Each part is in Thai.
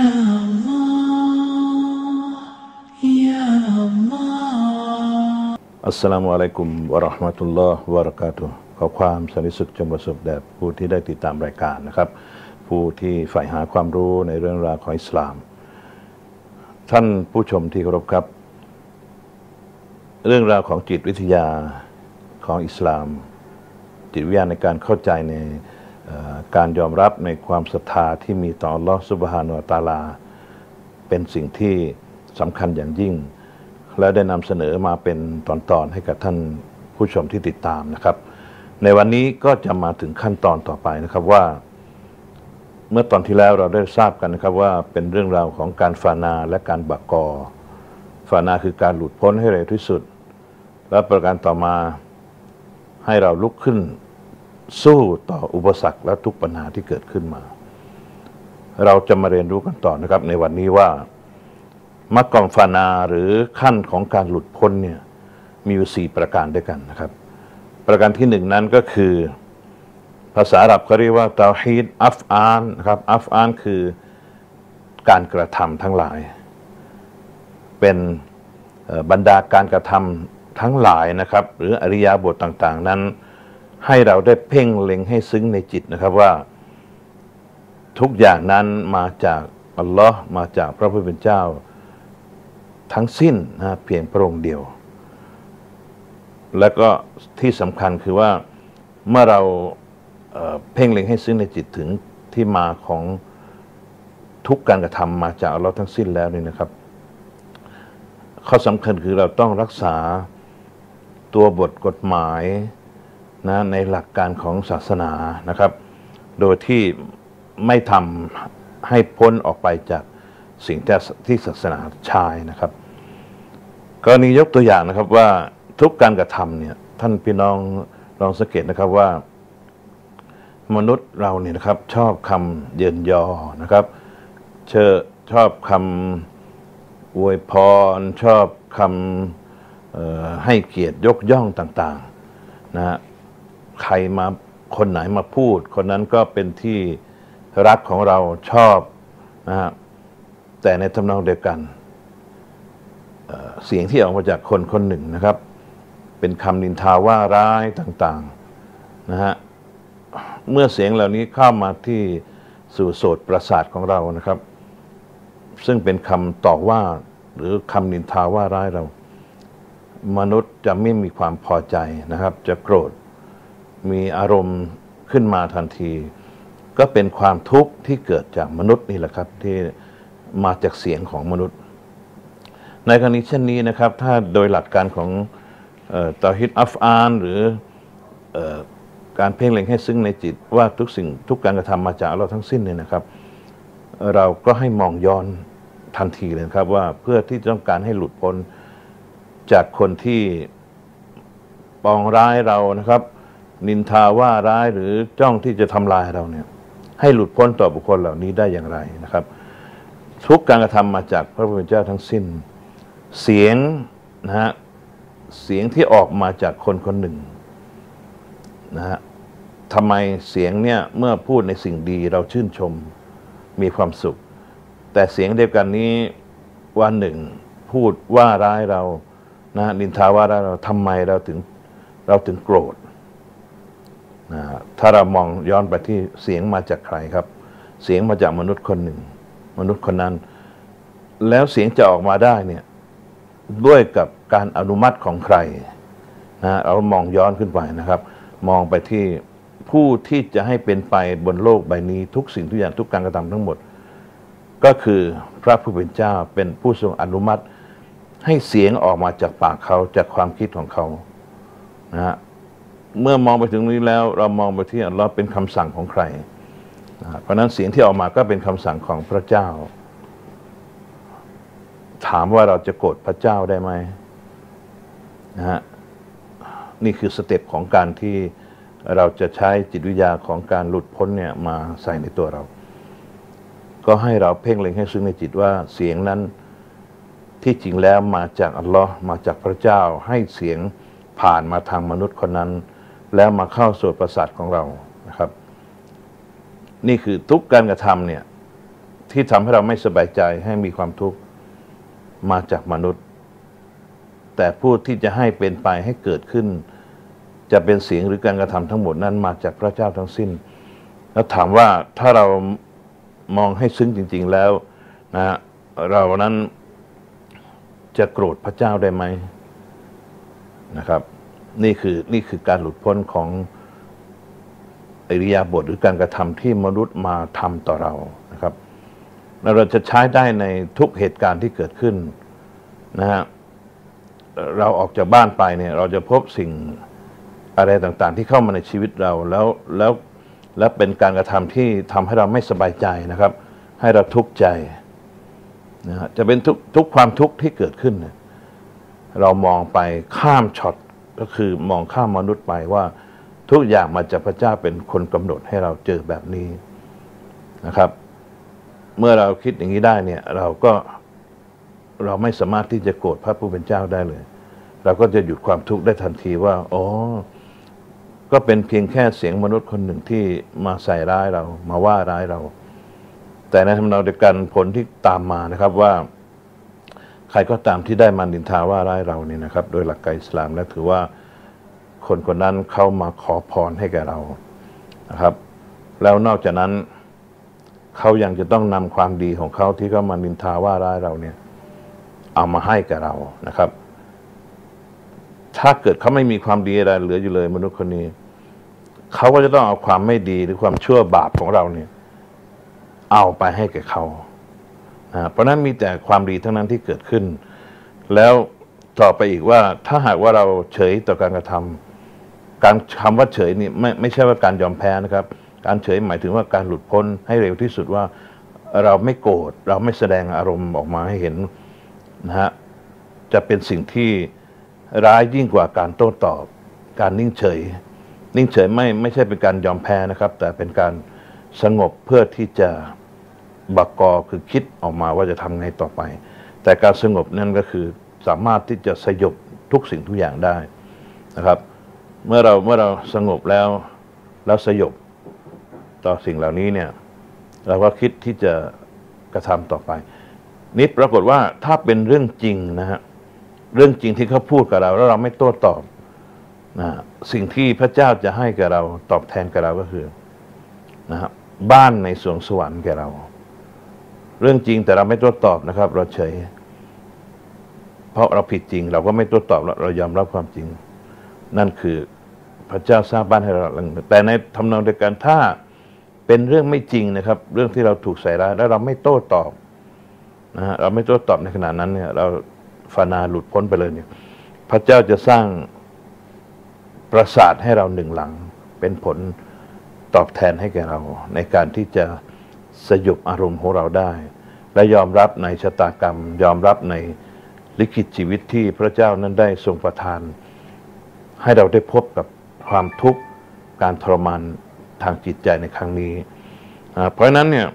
อัสสลามุอะลัยกุมวะเราะห์มะตุลลอฮ์วะบะเราะกาตุฮ์ขอความสันติสุขจงประสบแด่ผู้ที่ได้ติดตามรายการนะครับผู้ที่ใฝ่หาความรู้ในเรื่องราวของอิสลามท่านผู้ชมที่เคารพครับเรื่องราวของจิตวิทยาของอิสลามจิตวิทยาในการเข้าใจในการยอมรับในความศรัทธาที่มีต่ออัลลอฮฺซุบฮานะฮูวะตะอาลาเป็นสิ่งที่สำคัญอย่างยิ่งและได้นำเสนอมาเป็นตอนๆให้กับท่านผู้ชมที่ติดตามนะครับในวันนี้ก็จะมาถึงขั้นตอนต่อไปนะครับว่าเมื่อตอนที่แล้วเราได้ทราบกันนะครับว่าเป็นเรื่องราวของการฟานาและการบักกอฟานาคือการหลุดพ้นให้เร็วที่สุดและประการต่อมาให้เราลุกขึ้นสู้ต่ออุปสรรคและทุกปัญหาที่เกิดขึ้นมาเราจะมาเรียนรู้กันต่อนะครับในวันนี้ว่ามรรคฟานาหรือขั้นของการหลุดพ้นเนี่ยมีอยู่4ประการด้วยกันนะครับประการที่1นั้นก็คือภาษาอาหรับเขาเรียกว่าเตาฮีดอัฟอานนะครับอัฟอานคือการกระทำทั้งหลายเป็นบรรดาการกระทำทั้งหลายนะครับหรืออริยบทต่างๆนั้นให้เราได้เพ่งเล็งให้ซึ้งในจิตนะครับว่าทุกอย่างนั้นมาจากอัลลอฮ์มาจากพระผู้เป็นเจ้าทั้งสิ้นนะเพียงพระองค์เดียวและก็ที่สำคัญคือว่าเมื่อเราเพ่งเล็งให้ซึ้งในจิตถึงที่มาของทุกการกระทำมาจากอัลลอฮ์ทั้งสิ้นแล้วนี่นะครับข้อสำคัญคือเราต้องรักษาตัวบทกฎหมายนะในหลักการของศาสนานะครับโดยที่ไม่ทำให้พ้นออกไปจากสิ่งที่ศาสนาชายนะครับกรณียกตัวอย่างนะครับว่าทุกการกระทำเนี่ยท่านพี่น้องลองสังเกตนะครับว่ามนุษย์เราเนี่ยนะครับชอบคำเยินยอนะครับชอบคำอวยพรชอบคำให้เกียรติยกย่องต่างๆนะฮะใครมาคนไหนมาพูดคนนั้นก็เป็นที่รักของเราชอบนะฮะแต่ในทำนองเดียวกันเสียงที่ออกมาจากคนคนหนึ่งนะครับเป็นคำนินทาว่าร้ายต่างๆนะฮะเมื่อเสียงเหล่านี้เข้ามาที่สู่โสตประสาทของเรานะครับซึ่งเป็นคำต่อว่าหรือคำนินทาว่าร้ายเรามนุษย์จะไม่มีความพอใจนะครับจะโกรธมีอารมณ์ขึ้นมาทันทีก็เป็นความทุกข์ที่เกิดจากมนุษย์นี่แหละครับที่มาจากเสียงของมนุษย์ในกรณีเช่นนี้นะครับถ้าโดยหลักการของเตาฮีดอัฟอานหรือการเพ่งเล็งให้ซึ้งในจิตว่าทุกสิ่งทุกการกระทำมาจากเราทั้งสิ้นเนี่ยนะครับเราก็ให้มองย้อนทันทีเลยครับว่าเพื่อที่ต้องการให้หลุดพ้นจากคนที่ปองร้ายเรานะครับนินทาว่าร้ายหรือจ้องที่จะทำลายเราเนี่ยให้หลุดพ้นต่อบุคคลเหล่านี้ได้อย่างไรนะครับทุกการกระทำมาจากพระผู้เป็นเจ้าทั้งสิ้นเสียงนะฮะเสียงที่ออกมาจากคนคนหนึ่งนะฮะทำไมเสียงเนี่ยเมื่อพูดในสิ่งดีเราชื่นชมมีความสุขแต่เสียงเดียวกันนี้วันหนึ่งพูดว่าร้ายเรานะนินทาว่าร้ายเราทำไมเราถึงโกรธนะถ้าเรามองย้อนไปที่เสียงมาจากใครครับเสียงมาจากมนุษย์คนหนึ่งมนุษย์คนนั้นแล้วเสียงจะออกมาได้เนี่ยด้วยกับการอนุมัติของใครนะเรามองย้อนขึ้นไปนะครับมองไปที่ผู้ที่จะให้เป็นไปบนโลกใบนี้ทุกสิ่งทุกอย่างทุกการกระทำทั้งหมดก็คือพระผู้เป็นเจ้าเป็นผู้ทรงอนุมัติให้เสียงออกมาจากปากเขาจากความคิดของเขานะฮะเมื่อมองไปถึงนี้แล้วเรามองไปที่อัลลอฮ์เป็นคำสั่งของใครเพราะนั้นเสียงที่ออกมาก็เป็นคำสั่งของพระเจ้าถามว่าเราจะโกรธพระเจ้าได้ไหมนะฮะนี่คือสเต็ปของการที่เราจะใช้จิตวิทยาของการหลุดพ้นเนี่ยมาใส่ในตัวเราก็ให้เราเพ่งเล็งให้ซึ้งในจิตว่าเสียงนั้นที่จริงแล้วมาจากอัลลอฮ์มาจากพระเจ้าให้เสียงผ่านมาทางมนุษย์คนนั้นแล้วมาเข้าโสตประสาทของเรานะครับนี่คือทุกการกระทำเนี่ยที่ทำให้เราไม่สบายใจให้มีความทุกข์มาจากมนุษย์แต่ผู้ที่จะให้เป็นไปให้เกิดขึ้นจะเป็นเสียงหรือการกระทำทั้งหมดนั้นมาจากพระเจ้าทั้งสิ้นแล้วถามว่าถ้าเรามองให้ซึ้งจริงๆแล้วนะเรานั้นจะโกรธพระเจ้าได้ไหมนะครับนี่คือการหลุดพ้นของอิริยาบถหรือการกระทำที่มนุษย์มาทำต่อเรานะครับเราจะใช้ได้ในทุกเหตุการณ์ที่เกิดขึ้นนะฮะเราออกจากบ้านไปเนี่ยเราจะพบสิ่งอะไรต่างๆที่เข้ามาในชีวิตเราแล้วเป็นการกระทำที่ทำให้เราไม่สบายใจนะครับให้เราทุกข์ใจนะฮะจะเป็นทุกความทุกข์ที่เกิดขึ้นเรามองไปข้ามช็อตก็คือมองข้ามมนุษย์ไปว่าทุกอย่างมาจากพระเจ้าเป็นคนกำหนดให้เราเจอแบบนี้นะครับเมื่อเราคิดอย่างนี้ได้เนี่ยเราไม่สามารถที่จะโกรธพระผู้เป็นเจ้าได้เลยเราก็จะหยุดความทุกข์ได้ทันทีว่าอ๋อก็เป็นเพียงแค่เสียงมนุษย์คนหนึ่งที่มาใส่ร้ายเรามาว่าร้ายเราแต่ในทำนองเดียวกันผลที่ตามมานะครับว่าใครก็ตามที่ได้มานินทาว่าร้ายเราเนี่ยนะครับโดยหลักการอิสลามแล้วถือว่าคนคนนั้นเข้ามาขอพรให้แก่เรานะครับแล้วนอกจากนั้นเขายังจะต้องนำความดีของเขาที่เขามานินทาว่าร้ายเราเนี่ยเอามาให้แก่เรานะครับถ้าเกิดเขาไม่มีความดีอะไรเหลืออยู่เลยมนุษย์คนนี้เขาก็จะต้องเอาความไม่ดีหรือความชั่วบาปของเราเนี่ยเอาไปให้แก่เขาเพราะนั้นมีแต่ความดีทั้งนั้นที่เกิดขึ้นแล้วต่อไปอีกว่าถ้าหากว่าเราเฉยต่อการกระทำการคำว่าเฉยนี่ไม่ใช่ว่าการยอมแพ้นะครับการเฉยหมายถึงว่าการหลุดพ้นให้เร็วที่สุดว่าเราไม่โกรธเราไม่แสดงอารมณ์ออกมาให้เห็นนะฮะจะเป็นสิ่งที่ร้ายยิ่งกว่าการโต้ตอบการนิ่งเฉยไม่ใช่เป็นการยอมแพ้นะครับแต่เป็นการสงบเพื่อที่จะบักกอคือคิดออกมาว่าจะทำไงต่อไปแต่การสงบนั่นก็คือสามารถที่จะสยบทุกสิ่งทุกอย่างได้นะครับเมื่อเราสงบแล้วสยบต่อสิ่งเหล่านี้เนี่ยเราก็คิดที่จะกระทำต่อไปนี่ปรากฏว่าถ้าเป็นเรื่องจริงนะฮะเรื่องจริงที่เขาพูดกับเราแล้วเราไม่โต้ตอบนะสิ่งที่พระเจ้าจะให้แก่เราตอบแทนแก่เราก็คือนะฮะบ้านในสวงสวรรค์แก่เราเรื่องจริงแต่เราไม่โต้ตอบนะครับเราเฉยเพราะเราผิดจริงเราก็ไม่โต้ตอบเรายอมรับความจริงนั่นคือพระเจ้าสร้างบ้านให้เราแต่ในทำนองเดียวกันถ้าเป็นเรื่องไม่จริงนะครับเรื่องที่เราถูกใส่ร้ายแล้วเราไม่โต้ตอบนะฮะเราไม่โต้ตอบในขณะนั้นเนี่ยเราฟานาหลุดพ้นไปเลยเนี่ยพระเจ้าจะสร้างปราสาทให้เราหนึ่งหลังเป็นผลตอบแทนให้แก่เราในการที่จะสยบอารมณ์ของเราได้และยอมรับในชะตากรรมยอมรับในลิขิตชีวิตที่พระเจ้านั้นได้ทรงประทานให้เราได้พบกับความทุกข์การทรมานทางจิตใจในครั้งนี้เพราะฉะนั้นเนี่ย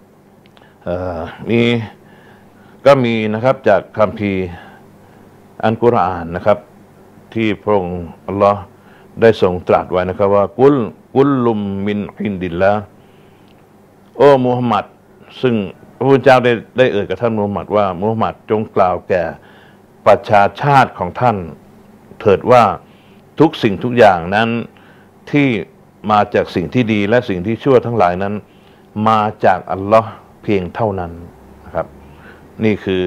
ก็มีนะครับจากคัมภีร์อัลกุรอานนะครับที่พระองค์อัลลอฮ์ได้ทรงตรัสไว้นะครับว่ากุลลุมมินอินดิลละโอ้มูฮัมหมัดซึ่งพระพุทธเจ้าได้เอ่ยกับท่านมูฮัมหมัดว่ามูฮัมหมัดจงกล่าวแก่ประชาชาติของท่านเถิดว่าทุกสิ่งทุกอย่างนั้นที่มาจากสิ่งที่ดีและสิ่งที่ชั่วทั้งหลายนั้นมาจากอัลลอฮ์เพียงเท่านั้นนะครับนี่คือ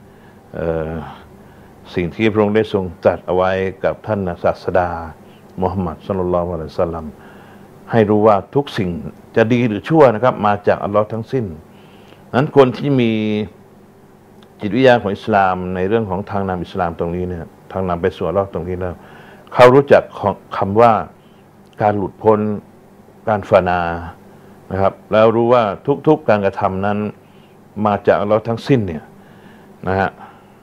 สิ่งที่พระองค์ได้ทรงตรัสเอาไว้กับท่านศาสดามุฮัมมัดศ็อลลัลลอฮุอะลัยฮิวะซัลลัมให้รู้ว่าทุกสิ่งจะดีหรือชั่วนะครับมาจากอัลลอฮ์ทั้งสิ้นนั้นคนที่มีจิตวิทยาของอิสลามในเรื่องของทางนำอิสลามตรงนี้เนี่ยทางนำไปสู่อัลลอฮ์ตรงนี้แล้วเขารู้จักคำว่าการหลุดพ้นการฟานานะครับแล้วรู้ว่าทุกๆการกระทำนั้นมาจากอัลลอฮ์ทั้งสิ้นเนี่ยนะฮะ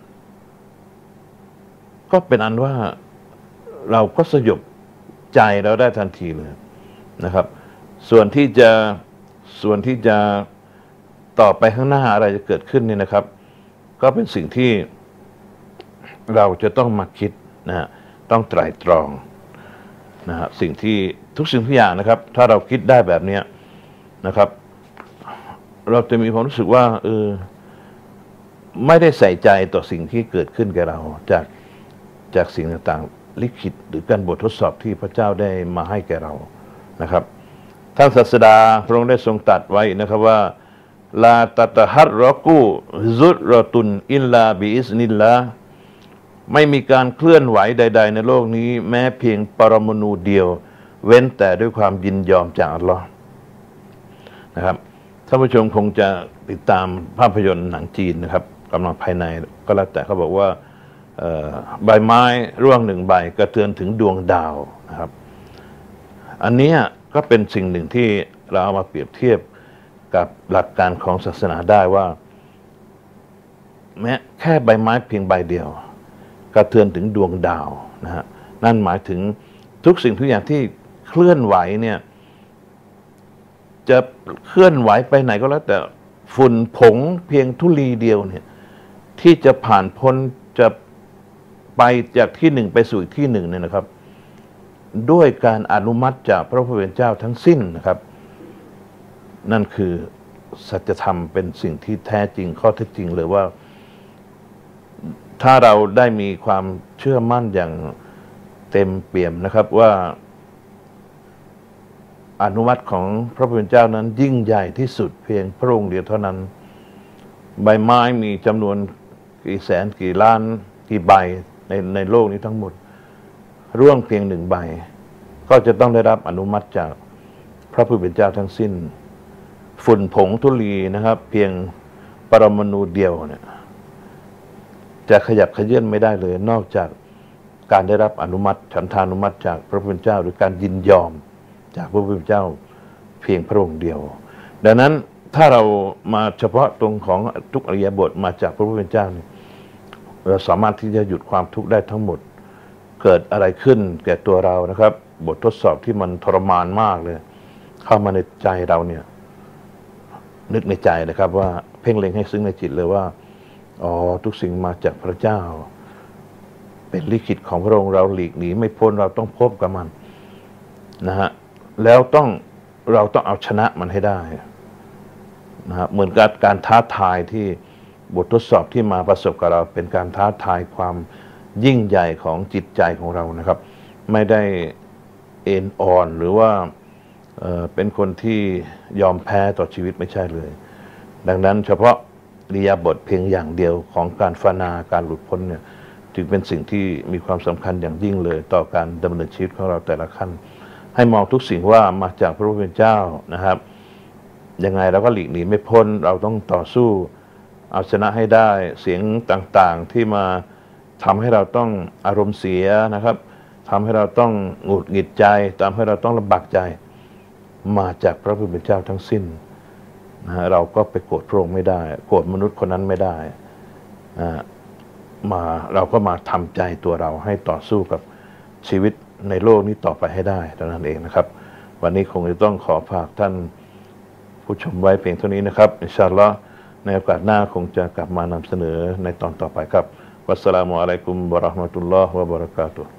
ก็เป็นอันว่าเราก็สยบใจเราได้ทันทีเลยนะครับส่วนที่จะต่อไปข้างหน้าอะไรจะเกิดขึ้นเนี่ยนะครับก็เป็นสิ่งที่เราจะต้องมาคิดนะฮะต้องไตร่ตรองนะฮะทุกสิ่งทุกอย่างนะครับถ้าเราคิดได้แบบนี้นะครับเราจะมีความรู้สึกว่าไม่ได้ใส่ใจต่อสิ่งที่เกิดขึ้นแก่เราจากสิ่งต่างๆลิขิตหรือการบททดสอบที่พระเจ้าได้มาให้แก่เรานะครับท่านศาสดาพระองค์ได้ทรงตรัสไว้นะครับว่าลาตตะฮัรรอกูซุรอตุนอิลลาบิอิสนิลลาไม่มีการเคลื่อนไหวใดๆในโลกนี้แม้เพียงปรมาณูเดียวเว้นแต่ด้วยความยินยอมจากอัลลอฮ์นะครับท่านผู้ชมคงจะติดตามภาพยนตร์หนังจีนนะครับกำลังภายในก็แล้วแต่เขาบอกว่าใบไม้ร่วงหนึ่งใบกระเทือนถึงดวงดาวนะครับอันนี้ก็เป็นสิ่งหนึ่งที่เราเอามาเปรียบเทียบกับหลักการของศาสนาได้ว่าแม้แค่ใบไม้เพียงใบเดียวกระเทือนถึงดวงดาวนะฮะนั่นหมายถึงทุกสิ่งทุกอย่างที่เคลื่อนไหวเนี่ยจะเคลื่อนไหวไปไหนก็แล้วแต่ฝุ่นผงเพียงธุลีเดียวเนี่ยที่จะผ่านพ้นจะไปจากที่หนึ่งไปสู่อีกที่หนึ่งเนี่ยนะครับด้วยการอนุมัติจากพระผู้เป็นเจ้าทั้งสิ้นนะครับนั่นคือสัจธรรมเป็นสิ่งที่แท้จริงข้อเท็จจริงเลยว่าถ้าเราได้มีความเชื่อมั่นอย่างเต็มเปี่ยมนะครับว่าอนุมัติของพระผู้เป็นเจ้านั้นยิ่งใหญ่ที่สุดเพียงพระองค์เดียวเท่านั้นใบไม้มีจำนวนกี่แสนกี่ล้านกี่ใบในโลกนี้ทั้งหมดร่วงเพียงหนึ่งใบก็จะต้องได้รับอนุมัติจากพระผู้เป็นเจ้าทั้งสิ้นฝุ่นผงธุลีนะครับเพียงปรมาณูเดียวเนี่ยจะขยับขยื่นไม่ได้เลยนอกจากการได้รับอนุมัติฉันทานุมัติจากพระผู้เป็นเจ้าหรือการยินยอมจากพระผู้เป็นเจ้าเพียงพระองค์เดียวดังนั้นถ้าเรามาเฉพาะตรงของทุกอริยบทมาจากพระผู้เป็นเจ้าเนี่ยเราสามารถที่จะหยุดความทุกข์ได้ทั้งหมดเกิดอะไรขึ้นแก่ตัวเรานะครับบททดสอบที่มันทรมานมากเลยเข้ามาในใจเราเนี่ยนึกในใจนะครับว่าเพ่งเล็งให้ซึ้งในจิตเลยว่าอ๋อทุกสิ่งมาจากพระเจ้าเป็นลิขิตของพระองค์เราหลีกหนีไม่พ้นเราต้องพบกับมันนะฮะแล้วเราต้องเอาชนะมันให้ได้นะฮะเหมือนกับการท้าทายที่บททดสอบที่มาประสบกับเราเป็นการท้าทายความยิ่งใหญ่ของจิตใจของเรานะครับไม่ได้เอ็นอ่อนหรือว่าเป็นคนที่ยอมแพ้ต่อชีวิตไม่ใช่เลยดังนั้นเฉพาะอิริยาบถเพียงอย่างเดียวของการฟานาการหลุดพ้นเนี่ยจึงเป็นสิ่งที่มีความสำคัญอย่างยิ่งเลยต่อการดำเนินชีวิตของเราแต่ละขั้นให้มองทุกสิ่งว่ามาจากพระผู้เป็นเจ้านะครับยังไงเราก็หลีกหนีไม่พ้นเราต้องต่อสู้เอาชนะให้ได้เสียงต่างๆที่มาทำให้เราต้องอารมณ์เสียนะครับทำให้เราต้องหงุดหงิดใจทำให้เราต้องลำบากใจมาจากพระผู้เป็นเจ้าทั้งสิ้นนะเราก็ไปโกรธพระองค์ไม่ได้โกรธมนุษย์คนนั้นไม่ได้เราก็มาทำใจตัวเราให้ต่อสู้กับชีวิตในโลกนี้ต่อไปให้ได้เท่านั้นเองนะครับวันนี้คงจะต้องขอฝากท่านผู้ชมไว้เพียงเท่านี้นะครับอินชาอัลลอฮ์ในโอกาสหน้าคงจะกลับมานำเสนอในตอนต่อไปครับวัสสลามุอะลัยกุมวะเราะห์มะตุลลอฮ์วะบะเราะกาตุฮ์